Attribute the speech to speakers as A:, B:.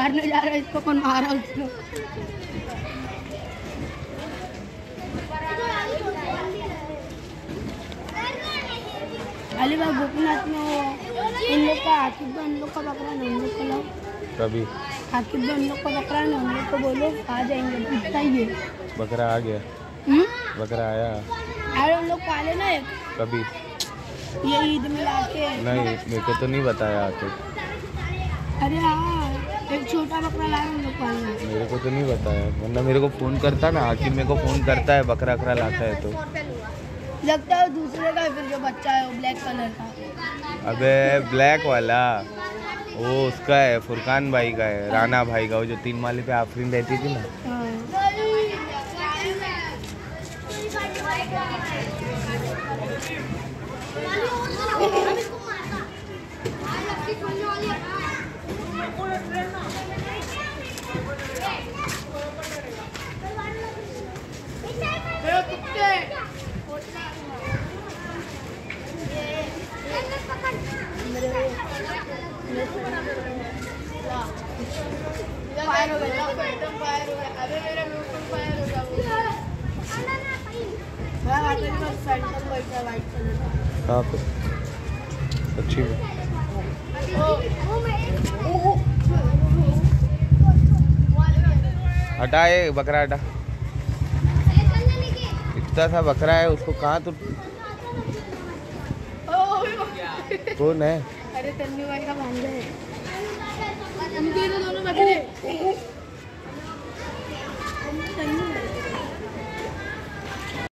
A: मारने जा रहा है, इसको कौन मारा उसको? अलीबाग गोपीनाथ में इन लोग का आकिब इन लोग का पकड़ा ना, हम लोग को लाओ
B: कभी
A: आकिब इन लोग का पकड़ा ना, हम लोग को बोलो आ जाएंगे। इतना ही है।
B: बकरा आ गया, बकरा आया।
A: अरे हम लोग पाले ना एक
B: कभी
A: ये ईद में लाके।
B: नहीं, मेरे को तो नहीं बताया आके।
A: अरे हाँ, एक छोटा बकरा लाए हम लोग पालना।
B: मेरे को तो नहीं बताया, वरना मेरे को फ़ोन करता ना। आकिब मेरे को फ़ोन करता है बकरा वकरा लाता है तो।
A: लगता है दूसरे का है, फिर जो बच्चा है वो ब्लैक कलर का।
B: अबे ब्लैक वाला वो उसका है, फुरकान भाई का है, राना भाई का, वो जो 3 माले पे आफरीन रहती थी ना।
A: हाँ। फायर हो गया, एकदम फायर हो गया। अबे मेरा बिल्कुल फायर हो गया। मैं आगे का फैंटम बैठा वाइट कलर का।
B: कहाँ पे? अच्छी में हटा, ये बकरा हटा। इतना सा बकरा है, उसको कहाँ तो कौन है?
A: अरे तन्वी भाई का भांजा है। उनके तो दोनों बकरे। तन्वी